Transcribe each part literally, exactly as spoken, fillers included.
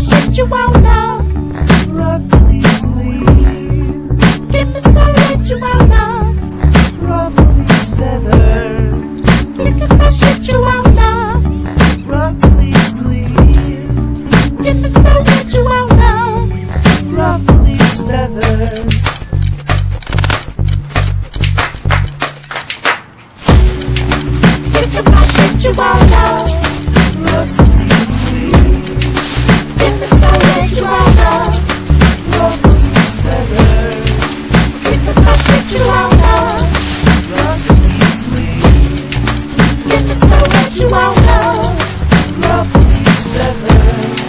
shit you won't know. Rustle these leaves. Give me some that you won't know. Ruffle these feathers. Look at my shit you won't know. Rustle these leaves. Give me some that you won't know. Ruffle these feathers. Look at my shit you won't know. Rustle these leaves. Give me some that you won't know. Ruffle these feathers. Look at my shit you won't know. Rustle these leaves. Give me some that you won't know. Ruffle these feathers.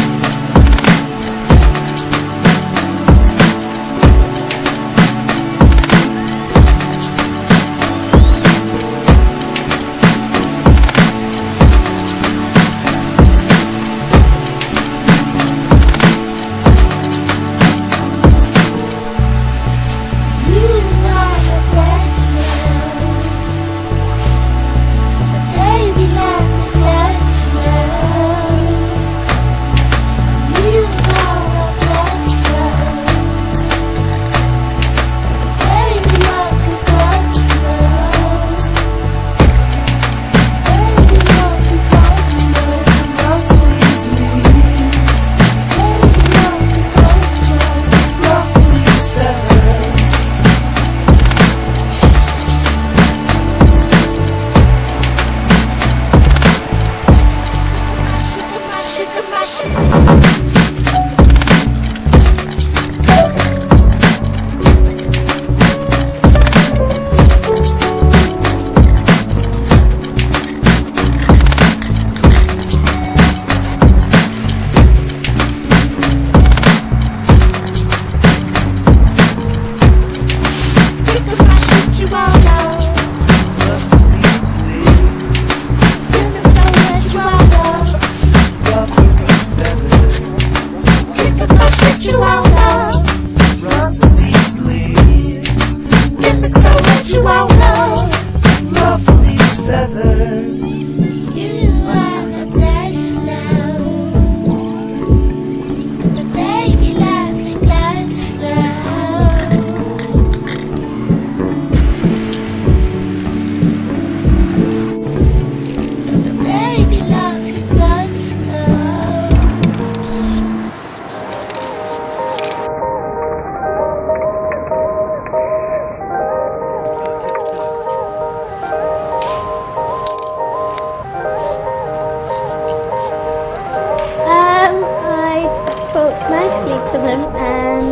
To them and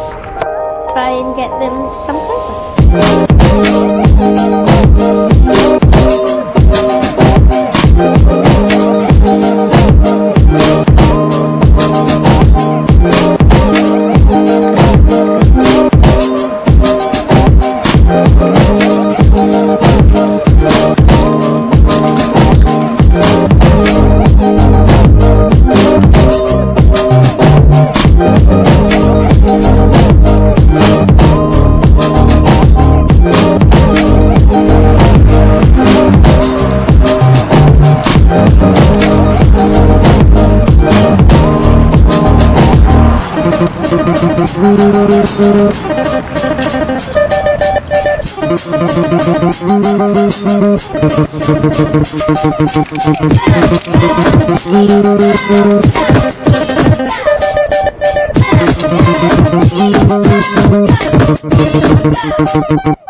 try and get them some paper. Thank you.